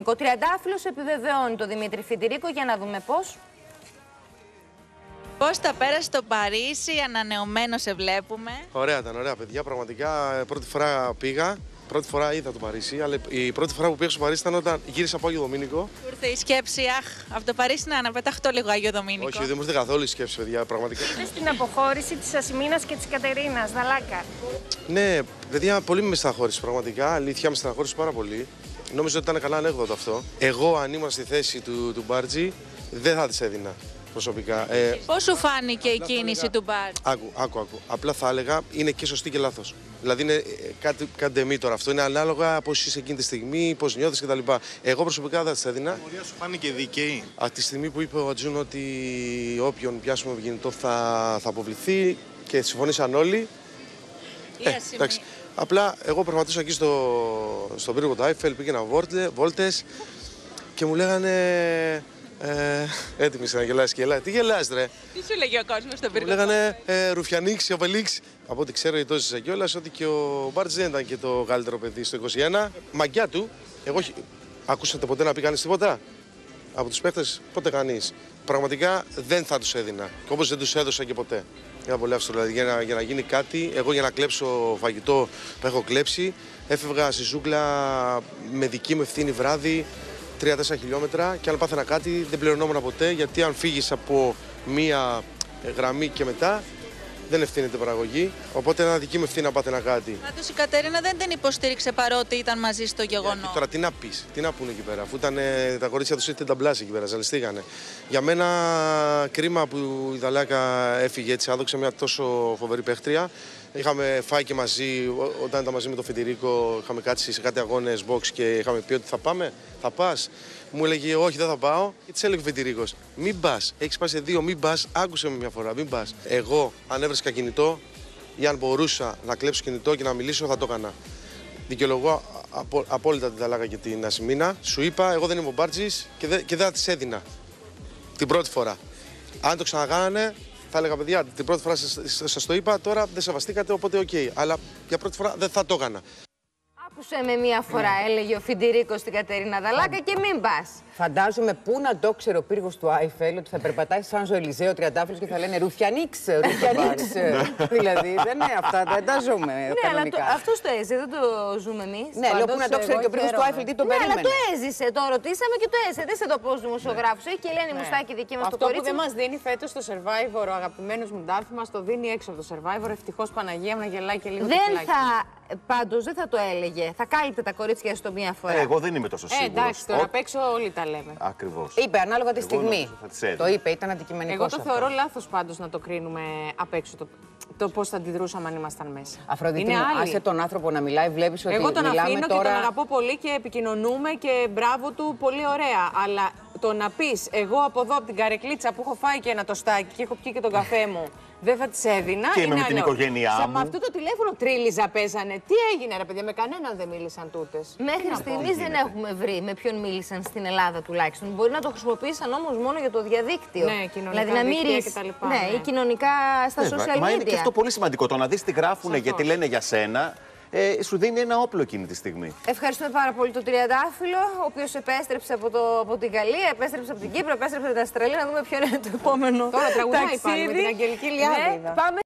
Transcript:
Ο τριαντάφυλλος επιβεβαιώνει το Δημήτρη Φιντηρίκο, για να δούμε πώς. Πώς τα πέρασε στο Παρίσι, ανανεωμένο σε βλέπουμε. Ωραία ήταν, ωραία παιδιά. Πραγματικά πρώτη φορά πήγα. Πρώτη φορά είδα το Παρίσι, αλλά η πρώτη φορά που πήγα στο Παρίσι ήταν όταν γύρισα από Άγιο Δομήνικο. Του ήρθε η σκέψη, αχ, από το Παρίσι να πεταχτώ λίγο Άγιο Δομήνικο. Όχι, δεν μου ήρθε καθόλου η σκέψη, παιδιά, πραγματικά. Είδες την αποχώρηση της Ασημίνας και της Κατερίνας Δαλάκα. Ναι, παιδιά, πολύ με στεναχώρησε πραγματικά. Αλήθεια, με στεναχώρησε πάρα πολύ. Νόμιζα ότι ήταν καλά ανέκδοτο αυτό. Εγώ, αν ήμουν στη θέση του Μπάρτζη, δεν θα τη έδινα προσωπικά. Πώς σου φάνηκε η κίνηση του Μπάρτζη? Άκου. Απλά θα έλεγα είναι και σωστή και λάθος. Δηλαδή είναι κάτι ντεμή τώρα αυτό. Είναι ανάλογα πώς είσαι εκείνη τη στιγμή, πώς νιώθεις κτλ. Εγώ προσωπικά δεν θα τη έδινα. Η πορεία σου φάνηκε δίκαιη. Από τη στιγμή που είπε ο Ατζούν ότι όποιον πιάσουμε με κινητό θα αποβληθεί και συμφωνήσαν όλοι. Εντάξει. Απλά εγώ περπατούσα εκεί στον πύργο του Άιφελ, πήγαινα βόλτες και μου λέγανε. Έτοιμη να γελάσει και γελάει. Τι γελάς, ρε? Τι σου λέγει ο κόσμος στον πύργο? Μου λέγανε Ρουφιανίξ, Οπελίξ. Από ό,τι ξέρω, το ζήσα κιόλας ότι και ο Μπάρτζ δεν ήταν και το καλύτερο παιδί στο 21. Μαγκιά του. Ακούσατε ποτέ να πει κανείς τίποτα? Από τους παίχτες, ποτέ κανείς. Πραγματικά δεν θα τους έδινα. Και όπως δεν τους έδωσα και ποτέ. Είναι πολύ εύστοχο. Δηλαδή, για να γίνει κάτι, εγώ για να κλέψω φαγητό που έχω κλέψει, έφευγα στη ζούγκλα με δική μου ευθύνη βράδυ 3-4 χιλιόμετρα και αν πάθαινα κάτι δεν πληρωνόμουν ποτέ, γιατί αν φύγεις από μία γραμμή και μετά δεν ευθύνεται παραγωγή. Οπότε είναι δική μου ευθύνη να πάθαινα κάτι. Πάντως η Κατερίνα δεν την υποστήριξε παρότι ήταν μαζί στο γεγονός. Τώρα τι να πεις, τι να πούνε εκεί πέρα, αφού ήταν, τα κορίτσια τους ήταν ταμπλάς εκεί πέρα, ζαλιστήκανε. Για μένα κρίμα που η Δαλάκα έφυγε έτσι άδοξα, μια τόσο φοβερή παίχτρια. Είχαμε φάει και μαζί, όταν ήταν μαζί με τον Φιντηρίκο, είχαμε κάτσει σε κάτι αγώνες box και είχαμε πει ότι θα πάμε, θα πας. Μου έλεγε όχι, δεν θα πάω. Και της έλεγε ο Φιντηρίκος, μην πας, έχεις πάει σε 2, μην πας, άκουσε με μια φορά, μην πας. Εγώ, αν έβρισκα κινητό ή αν μπορούσα να κλέψω κινητό και να μιλήσω, θα το έκανα. Δικαιολογώ απόλυτα την Δαλάκα και την Ασημίνα. Σου είπα, εγώ δεν είμαι ο Μπάρτζης και δεν θα της έδινα την πρώτη φορά. Αν το ξανακάνανε, θα έλεγα παιδιά, την πρώτη φορά σας το είπα, τώρα δεν σεβαστήκατε, οπότε οκ. Αλλά για πρώτη φορά δεν θα το έκανα. Άκουσε με μία φορά, έλεγε ο Φιντηρίκος στην Κατερίνα Δαλάκα, και μην πας. Φαντάζομαι πού να το ξέρει ο πύργος του Άιφελ ότι θα περπατάει σαν Ζωελιζέο τριαντάφυλλος και θα λένε Ρουφιανίξ, Ρουφιανίξ. Δηλαδή δεν είναι αυτά, δεν τα ζούμε κανονικά. Αλλά αυτός το έζησε, δεν το ζούμε εμείς. Ναι, λέω πού να το ξέρει και ο πύργος του Άιφελ τι τον περίμενε. Αλλά το έζησε, το ρωτήσαμε και το έζησε. Δεν σε το πω στους δημοσιογράφους. Έχει και η Ελένη Μουστάκη δική μας το κορίτσι. Αυτό που δεν μας δίνει φέτος το Survivor, ο αγαπημένος μου Ντάφη, μας το δίνει έξω από το Survivor. Ευτυχώς Παναγία μου να γελάει και λίγο. Πάντως δεν θα το έλεγε. Θα κάλυπτε τα κορίτσια στο μία φορά. Εγώ δεν είμαι τόσο σίγουρος. Εντάξει, τώρα απ' έξω όλοι τα λέμε. Ακριβώς. Είπε ανάλογα τη στιγμή. Το είπε, ήταν αντικειμενικό. Εγώ το θεωρώ λάθος πάντως να το κρίνουμε απ' έξω το πώς θα αντιδρούσαμε αν ήμασταν μέσα. Αφροδίτη, άσε τον άνθρωπο να μιλάει, βλέπεις ότι εγώ τον αφήνω τώρα... και τον αγαπώ πολύ και επικοινωνούμε και μπράβο του, πολύ ωραία. Αλλά το να πεις εγώ από εδώ από την καρεκλίτσα που έχω φάει και ένα τοστάκι και έχω πιει και τον καφέ μου, δεν θα τις έδινα. Και είμαι με την οικογένειά μου. Με αυτό το τηλέφωνο τρίλιζα παίζανε. Τι έγινε, ρε παιδιά, με κανέναν δεν μίλησαν τούτες. Μέχρι στιγμής δεν έχουμε βρει με ποιον μίλησαν στην Ελλάδα τουλάχιστον. Μπορεί να το χρησιμοποίησαν όμως μόνο για το διαδίκτυο. Ναι, κοινωνικά δηλαδή, δίκτυα κτλ. Ναι, ή κοινωνικά στα social media. Μα είναι και αυτό πολύ σημαντικό. Το να δεις τι γράφουνε γιατί λένε για σένα. Σου δίνει ένα όπλο εκείνη τη στιγμή. Ευχαριστούμε πάρα πολύ τον Τριαντάφυλλο, ο οποίος επέστρεψε από την Γαλλία, επέστρεψε από την Κύπρο, επέστρεψε από την Αυστραλία. Να δούμε ποιο είναι το επόμενο. Τώρα τραγουδάει πάλι με την Αγγελική Λιάδη. Πάμε